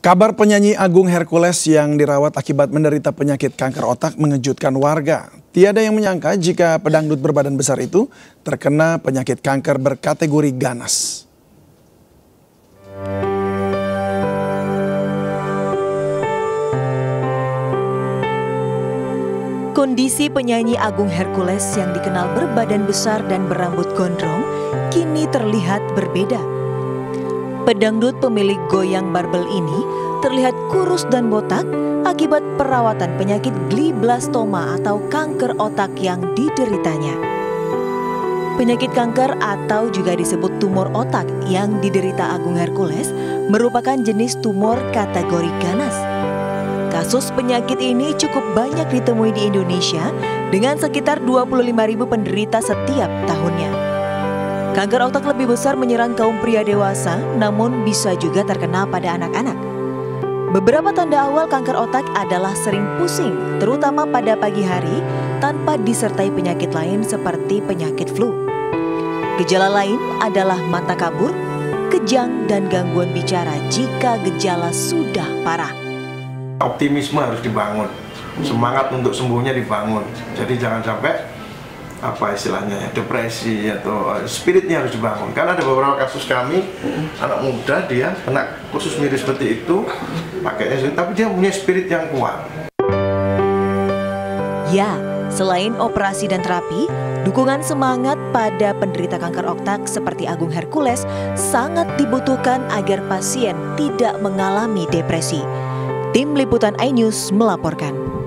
Kabar penyanyi Agung Hercules yang dirawat akibat menderita penyakit kanker otak mengejutkan warga. Tiada yang menyangka jika pedangdut berbadan besar itu terkena penyakit kanker berkategori ganas. Kondisi penyanyi Agung Hercules yang dikenal berbadan besar dan berambut gondrong kini terlihat berbeda. Pedangdut pemilik goyang barbel ini terlihat kurus dan botak akibat perawatan penyakit glioblastoma atau kanker otak yang dideritanya. Penyakit kanker atau juga disebut tumor otak yang diderita Agung Hercules merupakan jenis tumor kategori ganas. Kasus penyakit ini cukup banyak ditemui di Indonesia dengan sekitar 25.000 penderita setiap tahunnya. Kanker otak lebih besar menyerang kaum pria dewasa, namun bisa juga terkena pada anak-anak. Beberapa tanda awal kanker otak adalah sering pusing, terutama pada pagi hari, tanpa disertai penyakit lain seperti penyakit flu. Gejala lain adalah mata kabur, kejang, dan gangguan bicara jika gejala sudah parah. Optimisme harus dibangun, semangat untuk sembuhnya dibangun. Jadi jangan sampai depresi atau spiritnya harus dibangun. Karena ada beberapa kasus kami anak muda dia kena khusus mirip seperti itu, pakainya tapi dia punya spirit yang kuat. Ya, selain operasi dan terapi, dukungan semangat pada penderita kanker otak seperti Agung Hercules sangat dibutuhkan agar pasien tidak mengalami depresi. Tim Liputan iNews melaporkan.